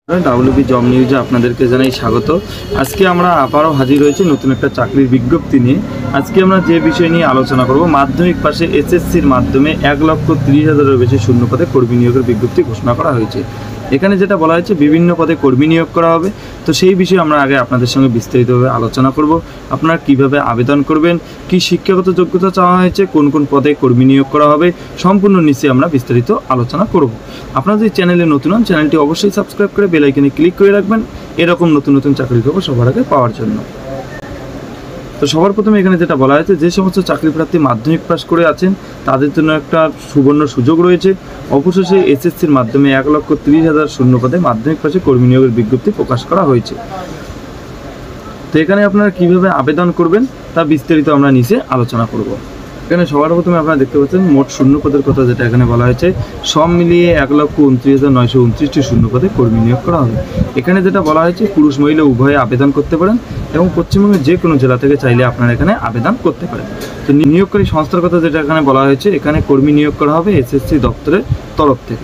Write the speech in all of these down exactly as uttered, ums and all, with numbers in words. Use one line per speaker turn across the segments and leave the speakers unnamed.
WB job নিউজে আপনাদেরকে জানাই স্বাগত। আজকে আমরা আবারও হাজির হয়েছি নতুন একটা চাকরির বিজ্ঞপ্তি নিয়ে। আজকে আমরা যে বিষয় নিয়ে আলোচনা করব, মাধ্যমিক পাশে এসএসসির মাধ্যমে এক লক্ষ তিরিশ হাজারের বেশি শূন্য পদে কর্মী নিয়োগের বিজ্ঞপ্তি ঘোষণা করা হয়েছে। এখানে যেটা বলা হয়েছে বিভিন্ন পদে কর্মী নিয়োগ করা হবে। তো সেই বিষয়ে আমরা আগে আপনাদের সঙ্গে বিস্তারিতভাবে আলোচনা করব। আপনারা কিভাবে আবেদন করবেন, কি শিক্ষাগত যোগ্যতা চাওয়া হয়েছে, কোন কোন পদে কর্মী নিয়োগ করা হবে, সম্পূর্ণ নিচে আমরা বিস্তারিত আলোচনা করব। আপনারা যদি চ্যানেলে নতুন হন, চ্যানেলটি অবশ্যই সাবস্ক্রাইব করে বেল আইকনে ক্লিক করে রাখবেন এরকম নতুন নতুন চাকরির খবর সবার আগে পাওয়ার জন্য। তো সবার প্রথমে এখানে যেটা বলা হয়েছে, যে সমস্ত চাকরি প্রার্থী মাধ্যমিক পাস করে আছেন তাদের জন্য একটা সুবর্ণ সুযোগ রয়েছে। অবশেষে এসএসসির মাধ্যমে এক লক্ষ তিরিশ হাজার শূন্য পদে মাধ্যমিক পাশে কর্মী নিয়োগের বিজ্ঞপ্তি প্রকাশ করা হয়েছে। তো এখানে আপনারা কিভাবে আবেদন করবেন তা বিস্তারিত আমরা নিচে আলোচনা করব। এখানে সবার প্রথমে আপনারা দেখতে পাচ্ছেন মোট শূন্য পদের কথা যেটা এখানে বলা হয়েছে, সব মিলিয়ে এক লক্ষ উনত্রিশ হাজার নয়শো উনত্রিশটি শূন্য পদে কর্মী নিয়োগ করা হবে। এখানে যেটা বলা হয়েছে, পুরুষ মহিলা উভয়ে আবেদন করতে পারেন এবং পশ্চিমবঙ্গের যে কোনো জেলা থেকে চাইলে আপনারা এখানে আবেদন করতে পারেন। তো নিয়োগকারী সংস্থার কথা যেটা এখানে বলা হয়েছে, এখানে কর্মী নিয়োগ করা হবে এসএসসি দপ্তরের তরফ থেকে।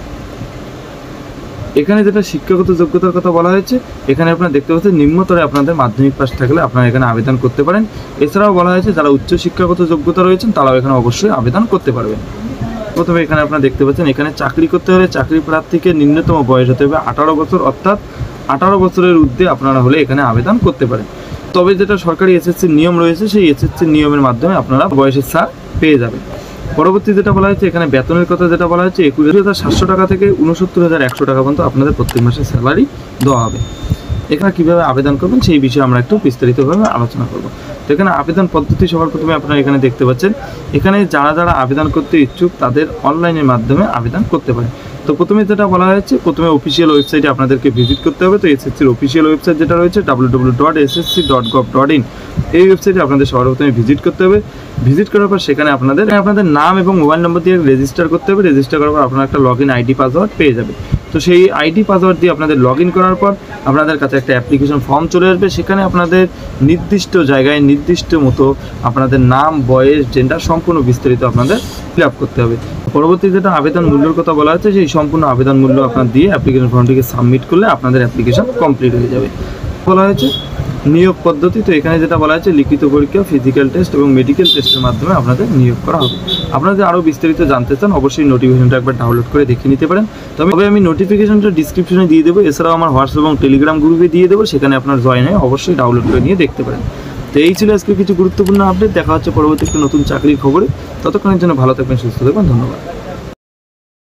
এখানে যেটা শিক্ষাগত যোগ্যতার কথা বলা হয়েছে, এখানে আপনারা দেখতে পাচ্ছেন নিম্নতরে আপনাদের মাধ্যমিক পাস থাকলে আপনারা এখানে আবেদন করতে পারেন। এছাড়াও বলা হয়েছে যারা উচ্চ শিক্ষাগত যোগ্যতা রয়েছেন তারাও এখানে অবশ্যই আবেদন করতে পারবেন। প্রথমে এখানে আপনারা দেখতে পাচ্ছেন, এখানে চাকরি করতে হলে চাকরি প্রার্থীকে ন্যূনতম বয়স হতে হবে আঠারো বছর, অর্থাৎ আঠারো বছরের ঊর্ধ্বে আপনারা হলে এখানে আবেদন করতে পারেন। তবে যেটা সরকারি এসএসসির নিয়ম রয়েছে, সেই এসএসসির নিয়মের মাধ্যমে আপনারা বয়সের ছাড় পেয়ে যাবেন। পরবর্তী যেটা বলা হয়েছে, এখানে বেতনের কথা যেটা বলা হয়েছে, একুশ হাজার সাতশো টাকা থেকে উনসত্তর হাজার একশো টাকা পর্যন্ত আপনাদের প্রত্যেক মাসে স্যালারি দেওয়া হবে। এখানে কীভাবে আবেদন করবেন সেই বিষয়ে আমরা একটু বিস্তারিতভাবে আলোচনা করব। তো এখানে আবেদন পদ্ধতি সবার প্রথমে আপনারা এখানে দেখতে পাচ্ছেন, এখানে যারা যারা আবেদন করতে ইচ্ছুক তাদের অনলাইনের মাধ্যমে আবেদন করতে পারে। তো প্রথমে যেটা বলা হয়েছে, প্রথমে অফিসিয়াল ওয়েবসাইটে আপনাদেরকে ভিজিট করতে হবে। তো এসএসসির অফিসিয়াল ওয়েবসাইট যেটা রয়েছে W W W dot S S C dot gov dot in, এই ওয়েবসাইটে আপনাদের সবার প্রথমে ভিজিট করতে হবে। ভিজিট করার পর সেখানে আপনাদের আপনাদের নাম এবং মোবাইল নম্বর দিয়ে রেজিস্টার করতে হবে। রেজিস্টার করার পর আপনারা একটা লগ ইন আইডি পাসওয়ার্ড পেয়ে যাবে। তো সেই আইডি পাসওয়ার্ড দিয়ে আপনাদের লগ ইন করার পর আপনাদের কাছে একটা অ্যাপ্লিকেশন ফর্ম চলে আসবে। সেখানে আপনাদের নির্দিষ্ট জায়গায় নির্দিষ্ট মতো আপনাদের নাম, বয়স, জেন্ডার সম্পূর্ণ বিস্তারিত আপনাদের ফিল আপ করতে হবে। পরবর্তী যেটা আবেদন মূল্যের কথা বলা হচ্ছে, সেই সম্পূর্ণ আবেদন মূল্য আপনার দিয়ে অ্যাপ্লিকেশন ফর্মটিকে সাবমিট করলে আপনাদের অ্যাপ্লিকেশন কমপ্লিট হয়ে যাবে। বলা হয়েছে নিয়োগ পদ্ধতি, তো এখানে যেটা বলা হয়েছে লিখিত পরীক্ষা, ফিজিক্যাল টেস্ট এবং মেডিকেল টেস্টের মাধ্যমে আপনাদের নিয়োগ করা হবে। আপনারা যদি আরও বিস্তারিত জানতে চান অবশ্যই নোটিফিকেশনটা একবার ডাউনলোড করে দেখে নিতে পারেন। তবে আমি নোটিফিকেশনটা ডিসক্রিপশনে দিয়ে দেবো, এছাড়াও আমার হোয়াটসঅ্যাপ এবং টেলিগ্রাম গ্রুপে দিয়ে দেবো, সেখানে আপনার জয়েন হয়ে অবশ্যই ডাউনলোড করে নিয়ে দেখতে পারেন। তো এই ছিল আজকে কিছু গুরুত্বপূর্ণ আপডেট। দেখা হচ্ছে পরবর্তী একটা নতুন চাকরির খবরে। ততক্ষণের জন্য ভালো থাকবেন, সুস্থ থাকবেন, ধন্যবাদ।